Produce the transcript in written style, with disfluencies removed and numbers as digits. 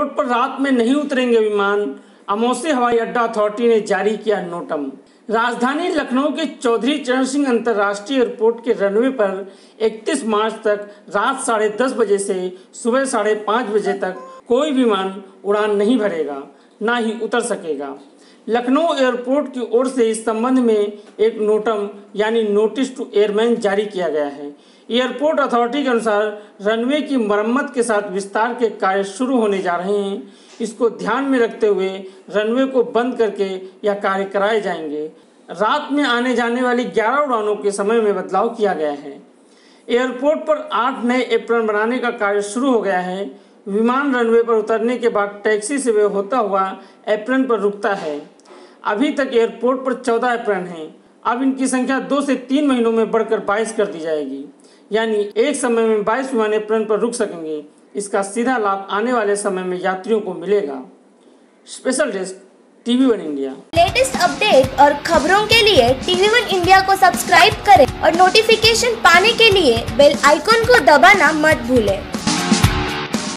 Airport पर रात में नहीं उतरेंगे विमान, अमौसी हवाई अड्डा अथॉरिटी ने जारी किया नोटम। राजधानी लखनऊ के चौधरी चरण सिंह अंतर्राष्ट्रीय एयरपोर्ट के रनवे पर 31 मार्च तक रात 10:30 बजे से सुबह 5:30 बजे तक कोई विमान उड़ान नहीं भरेगा, ना ही उतर सकेगा। लखनऊ एयरपोर्ट की ओर से इस संबंध में एक नोटम यानी नोटिस टू एयरमैन जारी किया गया है। एयरपोर्ट अथॉरिटी के अनुसार रनवे की मरम्मत के साथ विस्तार के कार्य शुरू होने जा रहे हैं। इसको ध्यान में रखते हुए रनवे को बंद करके यह कार्य कराए जाएंगे। रात में आने जाने वाली 11 उड़ानों के समय में बदलाव किया गया है। एयरपोर्ट पर 8 नए एप्रन बनाने का कार्य शुरू हो गया है। विमान रनवे पर उतरने के बाद टैक्सी से वे होता हुआ एप्रन पर रुकता है। अभी तक एयरपोर्ट पर 14 एप्रन हैं। अब इनकी संख्या 2 से 3 महीनों में बढ़कर 22 कर दी जाएगी, यानी एक समय में 22 विमान एप्रन पर रुक सकेंगे। इसका सीधा लाभ आने वाले समय में यात्रियों को मिलेगा। Special desk TV1 India. Latest update और खबरों के लिए TV1 इंडिया को सब्सक्राइब करें और नोटिफिकेशन पाने के लिए बेल आइकॉन को दबाना मत भूलें।